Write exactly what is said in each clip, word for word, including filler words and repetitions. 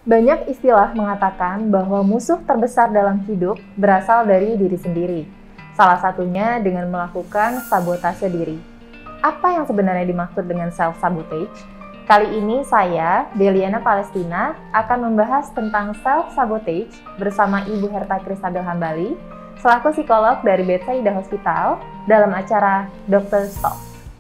Banyak istilah mengatakan bahwa musuh terbesar dalam hidup berasal dari diri sendiri. Salah satunya dengan melakukan sabotase diri. Apa yang sebenarnya dimaksud dengan self-sabotage? Kali ini saya, Deliana Palestina, akan membahas tentang self-sabotage bersama Ibu Herta Kristabel Hambali, selaku psikolog dari Bethsaida Hospital, dalam acara Dokter Talk.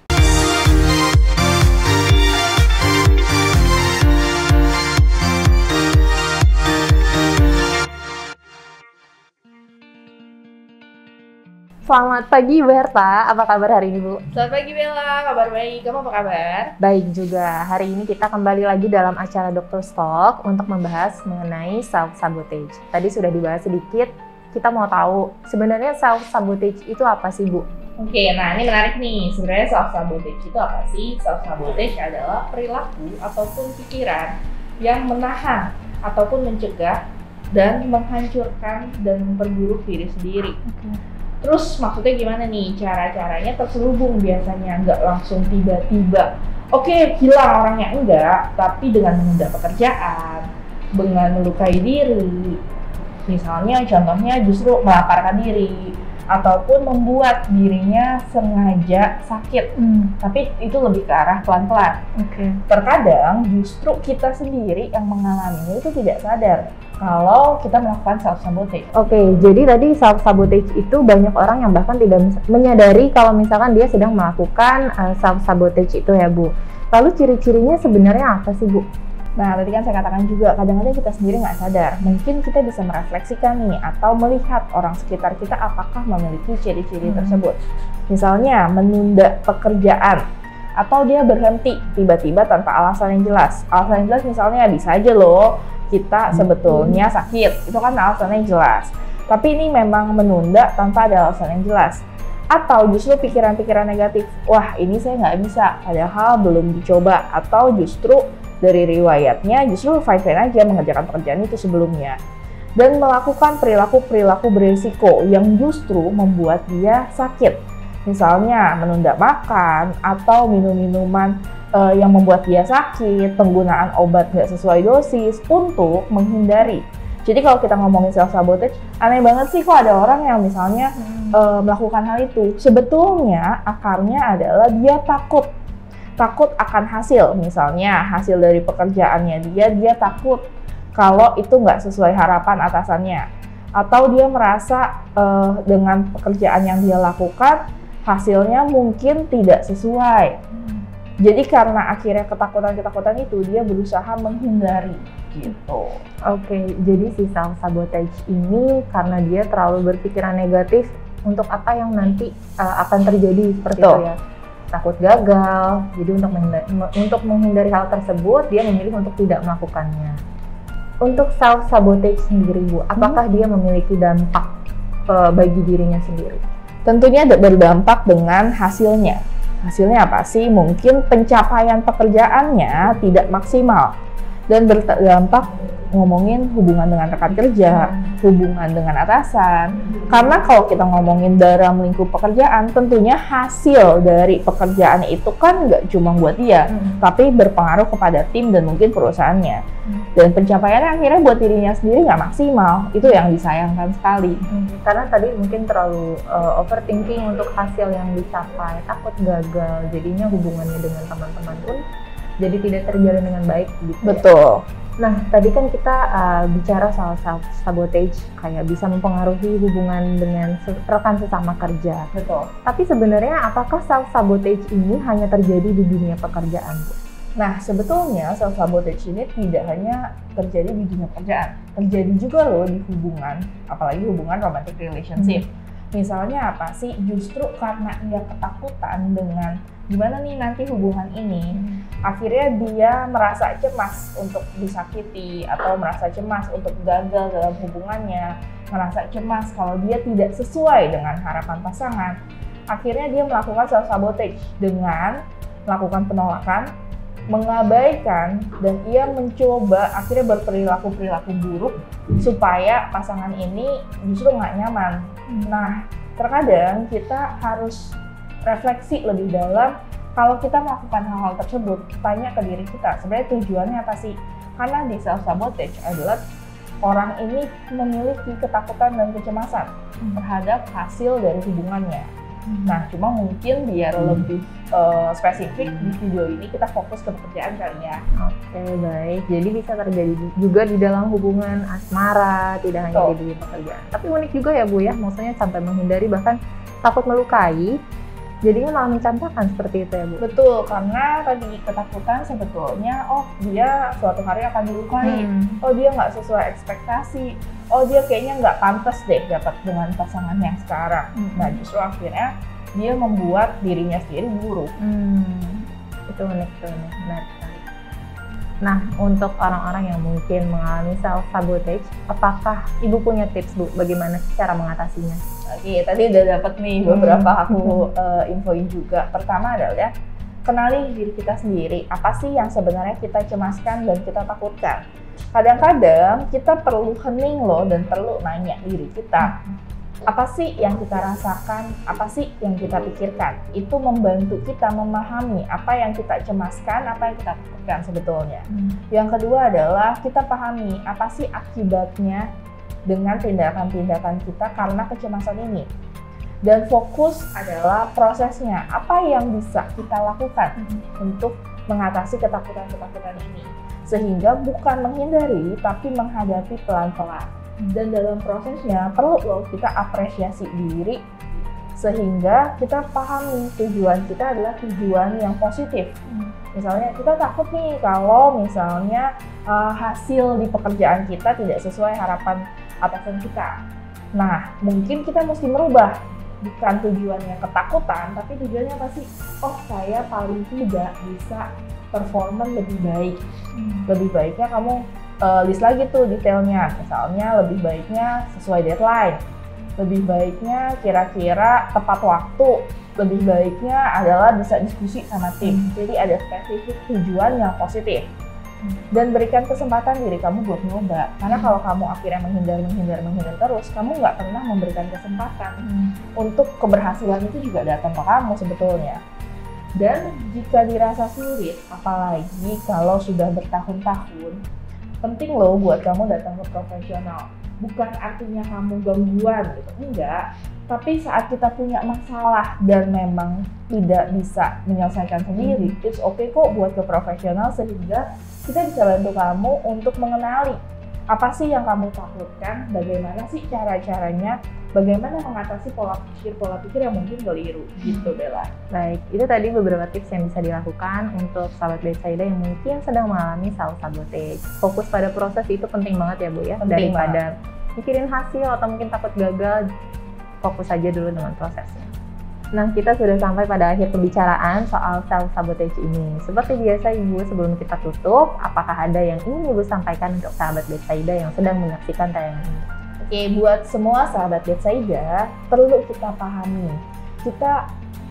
Selamat pagi Bu Herta, apa kabar hari ini Bu? Selamat pagi Bella, kabar baik. Kamu apa kabar? Baik juga, hari ini kita kembali lagi dalam acara Dokter Talk untuk membahas mengenai self-sabotage. Tadi sudah dibahas sedikit, kita mau tahu sebenarnya self-sabotage itu apa sih Bu? Oke, nah ini menarik nih. Sebenarnya self-sabotage itu apa sih? Self-sabotage adalah perilaku ataupun pikiran yang menahan ataupun mencegah dan menghancurkan dan memperburuk diri sendiri. Oke. Terus maksudnya gimana nih? Cara-caranya terselubung biasanya, nggak langsung tiba-tiba. Oke, hilang orangnya enggak, tapi dengan menunda pekerjaan, dengan melukai diri. Misalnya contohnya justru melaparkan diri, ataupun membuat dirinya sengaja sakit. Hmm. Tapi itu lebih ke arah pelan-pelan. Oke. Terkadang justru kita sendiri yang mengalaminya itu tidak sadar kalau kita melakukan self-sabotage. Oke, jadi tadi self-sabotage itu banyak orang yang bahkan tidak menyadari kalau misalkan dia sedang melakukan uh, self-sabotage itu ya Bu. Lalu ciri-cirinya sebenarnya apa sih Bu? Nah, tadi kan saya katakan juga, kadang-kadang kita sendiri nggak sadar. Mungkin kita bisa merefleksikan nih, atau melihat orang sekitar kita apakah memiliki ciri-ciri hmm. tersebut. Misalnya, menunda pekerjaan, atau dia berhenti tiba-tiba tanpa alasan yang jelas. Alasan yang jelas misalnya bisa aja loh, kita sebetulnya sakit, itu kan alasannya jelas. Tapi ini memang menunda tanpa ada alasan yang jelas. Atau justru pikiran-pikiran negatif, wah ini saya nggak bisa, padahal belum dicoba. Atau justru dari riwayatnya justru fine-fine aja mengerjakan pekerjaan itu sebelumnya. Dan melakukan perilaku-perilaku beresiko yang justru membuat dia sakit. Misalnya menunda makan, atau minum-minuman uh, yang membuat dia sakit, penggunaan obat nggak sesuai dosis untuk menghindari. Jadi kalau kita ngomongin self-sabotage, aneh banget sih kok ada orang yang misalnya hmm. uh, melakukan hal itu. Sebetulnya akarnya adalah dia takut. Takut akan hasil, misalnya hasil dari pekerjaannya dia, dia takut kalau itu nggak sesuai harapan atasannya. Atau dia merasa uh, dengan pekerjaan yang dia lakukan, hasilnya mungkin tidak sesuai. Hmm. Jadi karena akhirnya ketakutan-ketakutan itu, dia berusaha menghindari gitu. Oke, jadi si self-sabotage ini karena dia terlalu berpikiran negatif untuk apa yang nanti uh, akan terjadi seperti Betul. itu ya. Takut gagal, jadi untuk menghindari, untuk menghindari hal tersebut, dia memilih untuk tidak melakukannya. Untuk self-sabotage sendiri Bu, apakah hmm. dia memiliki dampak uh, bagi dirinya sendiri? Tentunya berdampak dengan hasilnya. Hasilnya apa sih? Mungkin pencapaian pekerjaannya tidak maksimal dan berdampak ngomongin hubungan dengan rekan kerja, hmm. hubungan dengan atasan. Karena kalau kita ngomongin dalam lingkup pekerjaan, tentunya hasil dari pekerjaan itu kan nggak cuma buat dia, hmm. tapi berpengaruh kepada tim dan mungkin perusahaannya. Hmm. Dan pencapaiannya akhirnya buat dirinya sendiri nggak maksimal. Itu yang disayangkan sekali. Hmm. Karena tadi mungkin terlalu uh, overthinking untuk hasil yang dicapai, takut gagal, jadinya hubungannya dengan teman-teman pun jadi tidak terjalin dengan baik gitu. Betul. Ya? Nah, tadi kan kita uh, bicara soal self-sabotage, kayak bisa mempengaruhi hubungan dengan rekan sesama kerja. Betul. Tapi sebenarnya apakah self-sabotage ini hanya terjadi di dunia pekerjaan? Nah, sebetulnya self-sabotage ini tidak hanya terjadi di dunia pekerjaan. Terjadi juga loh di hubungan, apalagi hubungan romantic relationship. Hmm. Misalnya apa sih? Justru karena dia ketakutan dengan gimana nih nanti hubungan ini, hmm. akhirnya dia merasa cemas untuk disakiti atau merasa cemas untuk gagal dalam hubungannya, merasa cemas kalau dia tidak sesuai dengan harapan pasangan. Akhirnya dia melakukan self-sabotage dengan melakukan penolakan, mengabaikan, dan ia mencoba akhirnya berperilaku-perilaku buruk supaya pasangan ini justru nggak nyaman. Nah, terkadang kita harus refleksi lebih dalam. Kalau kita melakukan hal-hal tersebut, tanya ke diri kita, sebenarnya tujuannya apa sih? Karena di self sabotage adalah orang ini memiliki ketakutan dan kecemasan hmm. terhadap hasil dari hubungannya. Hmm. Nah, cuma mungkin biar hmm. lebih uh, spesifik hmm. di video ini kita fokus ke pekerjaan kali ya. Oke, baik. Jadi bisa terjadi juga di dalam hubungan asmara, tidak hanya oh. di dunia pekerjaan. Tapi unik juga ya Bu ya, maksudnya sampai menghindari bahkan takut melukai. Jadinya malah mencampakkan seperti itu ya Bu? Betul, karena tadi ketakutan sebetulnya, oh dia suatu hari akan dilukai, hmm. oh dia nggak sesuai ekspektasi, oh dia kayaknya nggak pantas deh dapat dengan pasangan yang sekarang. Hmm. Nah justru akhirnya dia membuat dirinya sendiri buruk. Hmm. Itu unik, itu unik, benar sekali. Nah, untuk orang-orang yang mungkin mengalami self-sabotage, apakah Ibu punya tips Bu, bagaimana cara mengatasinya? Oke, tadi udah dapet nih beberapa aku uh, infoin juga. Pertama adalah kenali diri kita sendiri. Apa sih yang sebenarnya kita cemaskan dan kita takutkan? Kadang-kadang kita perlu hening loh dan perlu nanya diri kita. Apa sih yang kita rasakan? Apa sih yang kita pikirkan? Itu membantu kita memahami apa yang kita cemaskan, apa yang kita takutkan sebetulnya. Hmm. Yang kedua adalah kita pahami apa sih akibatnya dengan tindakan-tindakan kita karena kecemasan ini. Dan fokus adalah prosesnya, apa yang bisa kita lakukan hmm. untuk mengatasi ketakutan-ketakutan ini. Sehingga bukan menghindari, tapi menghadapi pelan-pelan. Dan dalam prosesnya perlu loh kita apresiasi diri, sehingga kita pahami tujuan kita adalah tujuan yang positif. Hmm. Misalnya kita takut nih kalau misalnya uh, hasil di pekerjaan kita tidak sesuai harapan atasan kita. Nah, mungkin kita mesti merubah, bukan tujuannya ketakutan, tapi tujuannya apa sih? Oh, saya paling tidak bisa performan lebih baik. Hmm. Lebih baiknya kamu uh, list lagi tuh detailnya. Misalnya lebih baiknya sesuai deadline. Lebih baiknya kira-kira tepat waktu. Lebih baiknya adalah bisa diskusi sama tim. Hmm. Jadi ada spesifik tujuan yang positif. Dan berikan kesempatan diri kamu buat nyoba. Karena hmm. kalau kamu akhirnya menghindar, menghindar, menghindar terus, kamu nggak pernah memberikan kesempatan hmm. untuk keberhasilan itu juga datang ke kamu sebetulnya. Dan jika dirasa sulit, apalagi kalau sudah bertahun-tahun, penting loh buat kamu datang ke profesional. Bukan artinya kamu gangguan gitu, enggak. Tapi saat kita punya masalah dan memang tidak bisa menyelesaikan sendiri, hmm. it's okay kok buat ke profesional sehingga kita bisa bantu kamu untuk mengenali apa sih yang kamu takutkan, bagaimana sih cara-caranya, bagaimana mengatasi pola pikir-pola pikir yang mungkin keliru, gitu Bella. Baik, itu tadi beberapa tips yang bisa dilakukan untuk sahabat Betsaida yang mungkin sedang mengalami self-sabotage. Fokus pada proses itu penting banget ya Bu ya, penting daripada banget. Mikirin hasil atau mungkin takut gagal, fokus saja dulu dengan prosesnya. Nah, kita sudah sampai pada akhir pembicaraan soal self-sabotage ini. Seperti biasa Ibu, sebelum kita tutup, apakah ada yang ingin Ibu sampaikan untuk sahabat Betsaida yang sedang menyaksikan tayangan ini? Oke, buat semua sahabat Betsaida, perlu kita pahami. Kita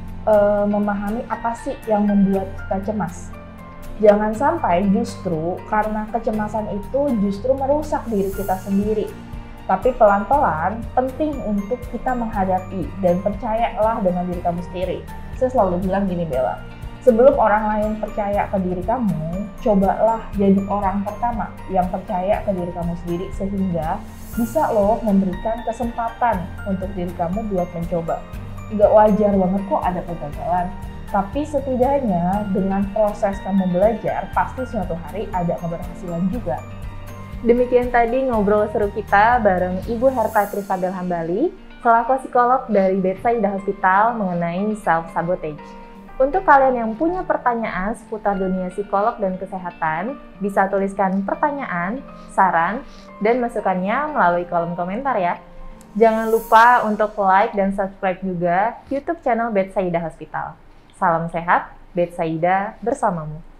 uh, memahami apa sih yang membuat kita cemas. Jangan sampai justru karena kecemasan itu justru merusak diri kita sendiri. Tapi pelan-pelan penting untuk kita menghadapi dan percayalah dengan diri kamu sendiri. Saya selalu bilang gini Bella, sebelum orang lain percaya ke diri kamu, cobalah jadi orang pertama yang percaya ke diri kamu sendiri sehingga bisa loh memberikan kesempatan untuk diri kamu buat mencoba. Nggak wajar banget kok ada kegagalan, tapi setidaknya dengan proses kamu belajar, pasti suatu hari ada keberhasilan juga. Demikian tadi ngobrol seru kita bareng Ibu Herta Trisabel Hambali, selaku psikolog dari Betsaida Hospital mengenai self-sabotage. Untuk kalian yang punya pertanyaan seputar dunia psikolog dan kesehatan, bisa tuliskan pertanyaan, saran, dan masukannya melalui kolom komentar ya. Jangan lupa untuk like dan subscribe juga YouTube channel Betsaida Hospital. Salam sehat, Betsaida bersamamu.